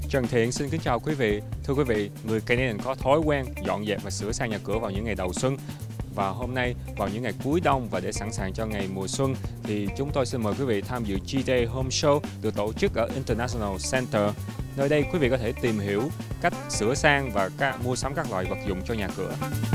Trần Thiện xin kính chào quý vị. Thưa quý vị, người Canadian có thói quen dọn dẹp và sửa sang nhà cửa vào những ngày đầu xuân. Và hôm nay vào những ngày cuối đông và để sẵn sàng cho ngày mùa xuân thì chúng tôi xin mời quý vị tham dự GTA Home Show được tổ chức ở International Center. Nơi đây quý vị có thể tìm hiểu cách sửa sang và mua sắm các loại vật dụng cho nhà cửa.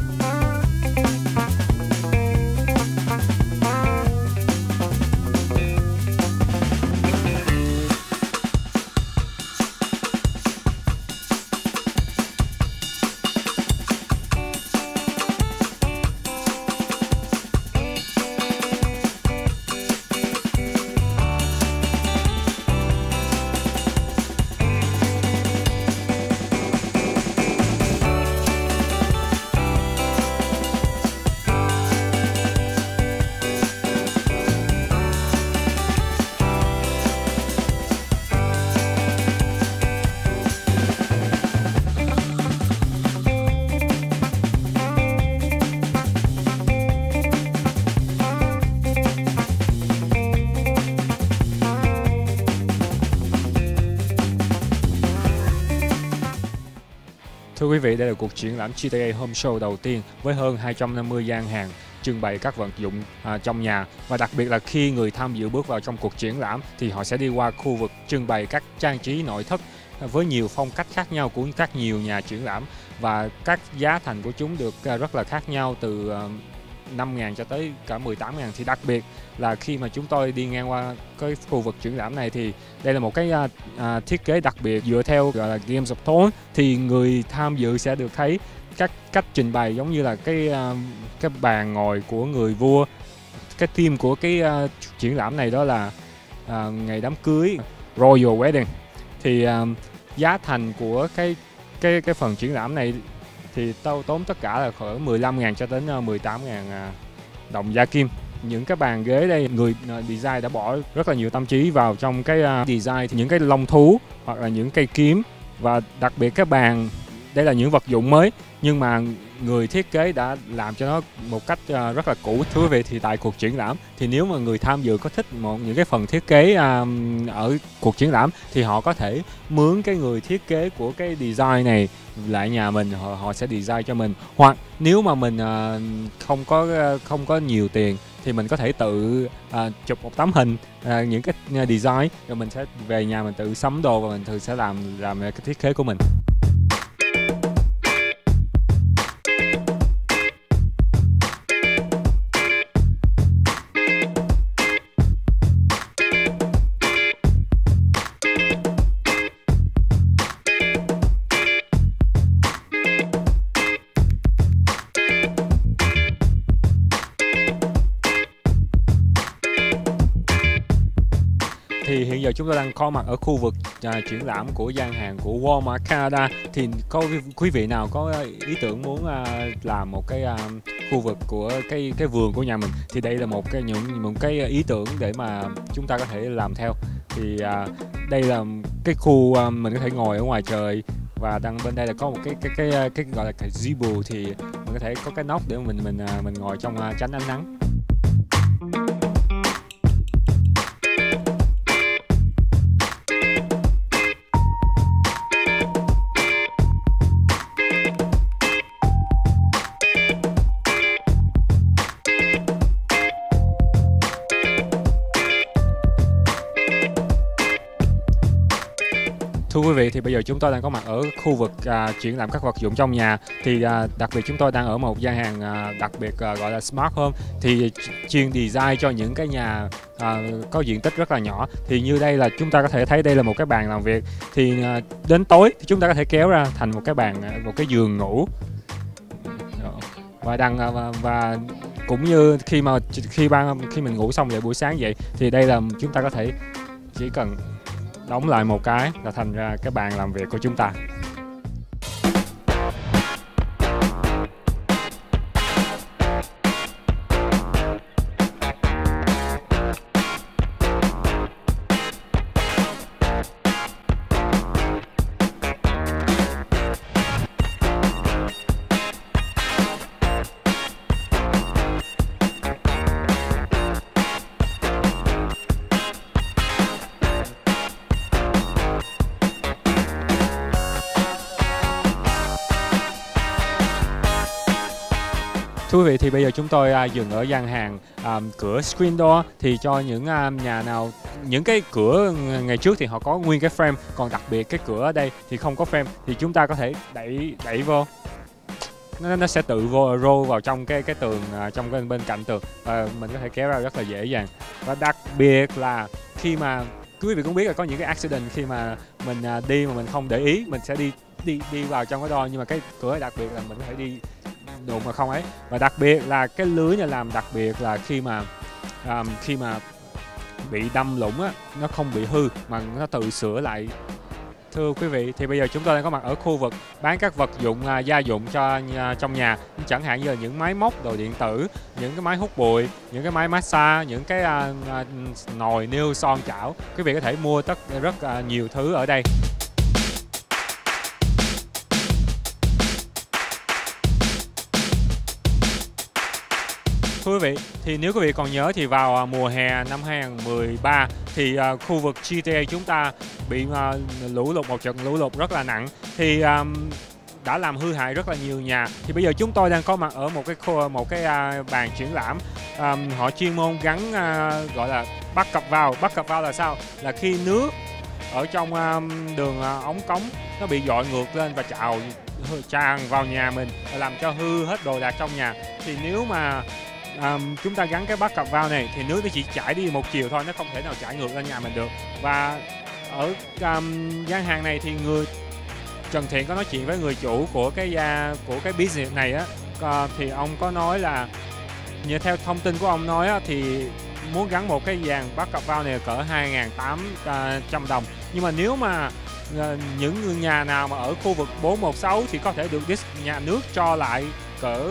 Thưa quý vị, đây là cuộc triển lãm GTA Home Show đầu tiên với hơn 250 gian hàng trưng bày các vật dụng trong nhà. Và đặc biệt là khi người tham dự bước vào trong cuộc triển lãm thì họ sẽ đi qua khu vực trưng bày các trang trí nội thất với nhiều phong cách khác nhau của các nhiều nhà triển lãm. Và các giá thành của chúng được rất là khác nhau, từ 5.000 cho tới cả 18.000. Thì đặc biệt là khi mà chúng tôi đi ngang qua cái khu vực triển lãm này thì đây là một cái thiết kế đặc biệt dựa theo gọi là Games of Thrones. Thì người tham dự sẽ được thấy các cách trình bày giống như là cái bàn ngồi của người vua. Cái theme của cái triển lãm này đó là ngày đám cưới, Royal Wedding. Thì giá thành của cái phần triển lãm này thì tốn tất cả là khoảng 15.000 cho đến 18.000 đồng gia kim. Những cái bàn ghế đây, người design đã bỏ rất là nhiều tâm trí vào trong cái design, thì những cái lông thú hoặc là những cây kiếm. Và đặc biệt cái bàn, đây là những vật dụng mới nhưng mà người thiết kế đã làm cho nó một cách rất là cũ. Thưa quý vị, thì tại cuộc triển lãm thì nếu mà người tham dự có thích những cái phần thiết kế ở cuộc triển lãm thì họ có thể mướn cái người thiết kế của cái design này lại nhà mình, họ sẽ design cho mình. Hoặc nếu mà mình không có nhiều tiền thì mình có thể tự chụp một tấm hình những cái design rồi mình sẽ về nhà mình tự sắm đồ và mình tự sẽ làm cái thiết kế của mình. Thì hiện giờ chúng tôi đang có mặt ở khu vực triển lãm của gian hàng của Walmart Canada. Thì có quý vị nào có ý tưởng muốn làm một cái khu vực của cái vườn của nhà mình thì đây là một cái ý tưởng để mà chúng ta có thể làm theo. Thì đây là cái khu mình có thể ngồi ở ngoài trời, và bên đây là có một cái gọi là cái gazebo, thì mình có thể có cái nóc để mình ngồi trong tránh ánh nắng. Thưa quý vị, thì bây giờ chúng tôi đang có mặt ở khu vực triển lãm các vật dụng trong nhà. Thì đặc biệt chúng tôi đang ở một gian hàng đặc biệt gọi là Smart Home, thì chuyên design cho những cái nhà có diện tích rất là nhỏ. Thì như đây là chúng ta có thể thấy đây là một cái bàn làm việc. Thì đến tối thì chúng ta có thể kéo ra thành một cái bàn, một cái giường ngủ. Và cũng như khi mình ngủ xong vậy buổi sáng vậy thì đây là chúng ta có thể chỉ cần đóng lại một cái là thành ra cái bàn làm việc của chúng ta. Thưa quý vị, thì bây giờ chúng tôi dừng ở gian hàng cửa screen door. Thì cho những nhà nào, những cái cửa ngày trước thì họ có nguyên cái frame, còn đặc biệt cái cửa ở đây thì không có frame, thì chúng ta có thể đẩy vô, nó sẽ tự roll vào trong cái tường, trong cái bên cạnh tường, và mình có thể kéo ra rất là dễ dàng. Và đặc biệt là khi mà quý vị cũng biết là có những cái accident khi mà mình đi mà mình không để ý, mình sẽ đi vào trong cái door, nhưng mà cái cửa đặc biệt là mình có thể đi đụng mà không ấy. Và đặc biệt là cái lưới này làm đặc biệt là khi mà bị đâm lũng á, nó không bị hư mà nó tự sửa lại. Thưa quý vị, thì bây giờ chúng tôi đang có mặt ở khu vực bán các vật dụng gia dụng cho trong nhà, chẳng hạn như là những máy móc, đồ điện tử, những cái máy hút bụi, những cái máy massage, những cái nồi niêu son chảo. Quý vị có thể mua rất nhiều thứ ở đây. Thưa quý vị, thì nếu quý vị còn nhớ thì vào mùa hè năm 2013 thì khu vực GTA chúng ta bị một trận lũ lụt rất là nặng, thì đã làm hư hại rất là nhiều nhà. Thì bây giờ chúng tôi đang có mặt ở một cái bàn triển lãm. Họ chuyên môn gắn gọi là backup valve. Backup valve là sao? Là khi nước ở trong đường ống cống nó bị dội ngược lên và tràn vào nhà mình và làm cho hư hết đồ đạc trong nhà. Thì nếu mà chúng ta gắn cái backup valve này thì nước nó chỉ chảy đi một chiều thôi, nó không thể nào chảy ngược lên nhà mình được. Và ở gian hàng này thì Trần Thiện có nói chuyện với người chủ của cái business này á, thì ông có nói là như theo thông tin của ông nói á, thì muốn gắn một cái dàn backup valve này cỡ 2.800 đồng. Nhưng mà nếu mà những nhà nào mà ở khu vực 416 thì có thể được nhà nước cho lại cỡ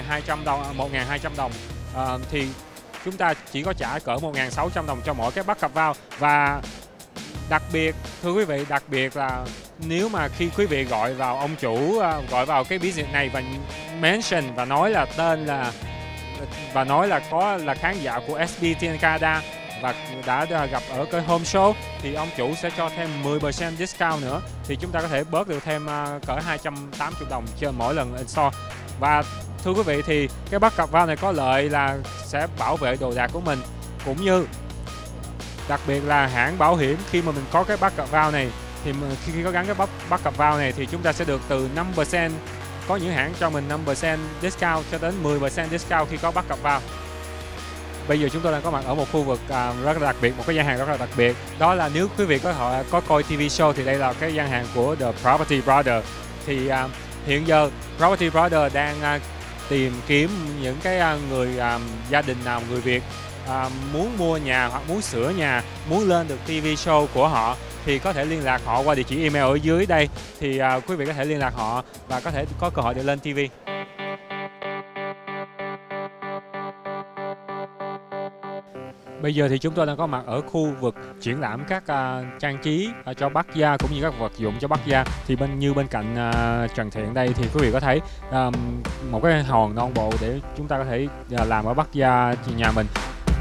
1.200 đồng. Thì chúng ta chỉ có trả cỡ 1.600 đồng cho mỗi cái backup valve. Và đặc biệt, thưa quý vị, đặc biệt là nếu mà khi quý vị gọi vào ông chủ, gọi vào cái business này và mention và nói là tên và nói là là khán giả của SBTN Canada và đã gặp ở cái home show, thì ông chủ sẽ cho thêm 10% discount nữa, thì chúng ta có thể bớt được thêm cỡ 280 đồng trên mỗi lần install. Và thưa quý vị, thì cái backup valve này có lợi là sẽ bảo vệ đồ đạc của mình, cũng như đặc biệt là hãng bảo hiểm. Khi mà mình có cái backup valve này thì khi có gắn cái backup valve này thì chúng ta sẽ được từ 5%, có những hãng cho mình 5% discount cho đến 10% discount khi có backup valve. Bây giờ chúng tôi đang có mặt ở một khu vực rất là đặc biệt, một cái gian hàng rất là đặc biệt. Đó là nếu quý vị có coi TV show thì đây là cái gian hàng của The Property Brothers. Thì hiện giờ Property Brothers đang tìm kiếm những cái người gia đình nào, người Việt muốn mua nhà hoặc muốn sửa nhà, muốn lên được TV show của họ, thì có thể liên lạc họ qua địa chỉ email ở dưới đây. Thì quý vị có thể liên lạc họ và có thể có cơ hội để lên TV. Bây giờ thì chúng tôi đang có mặt ở khu vực triển lãm các trang trí cho Bắc gia cũng như các vật dụng cho Bắc gia. Thì bên cạnh Trần Thiện đây thì quý vị có thấy một cái hòn non bộ để chúng ta có thể làm ở Bắc gia nhà mình.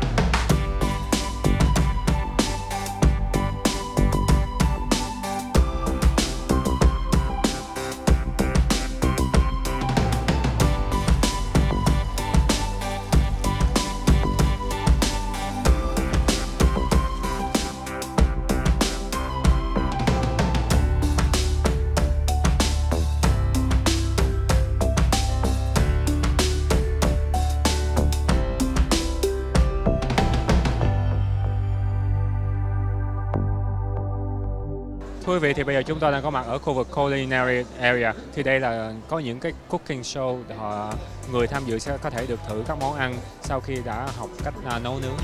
Thưa quý vị, thì bây giờ chúng tôi đang có mặt ở khu vực Culinary Area. Thì đây là có những cái cooking show, người tham dự sẽ có thể được thử các món ăn sau khi đã học cách nấu nướng.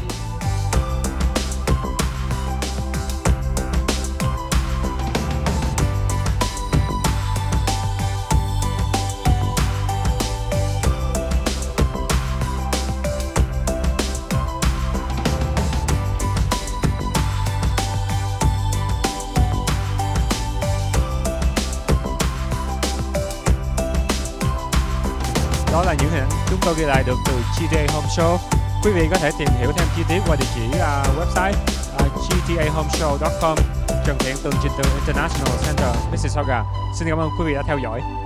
Đó là những hình ảnh chúng tôi ghi lại được từ GTA Home Show. Quý vị có thể tìm hiểu thêm chi tiết qua địa chỉ website gtahomeshow.com. Trần Thiện, tường Trình Từ International Center, Mississauga. Xin cảm ơn quý vị đã theo dõi.